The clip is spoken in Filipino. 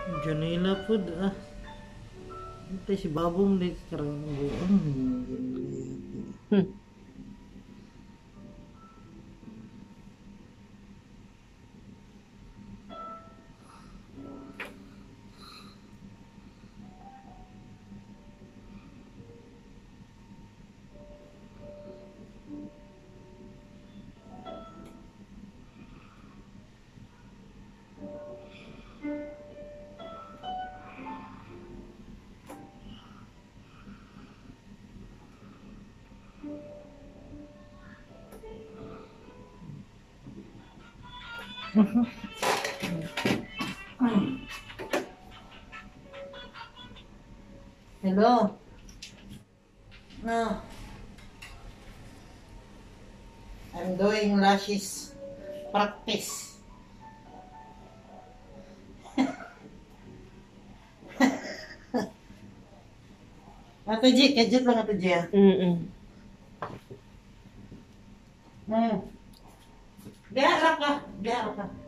Janela po ah. Ito si Babong di karang buong. Hello. No. I'm doing lashes practice. Ate G, kajit lang Ate G. Biara ka.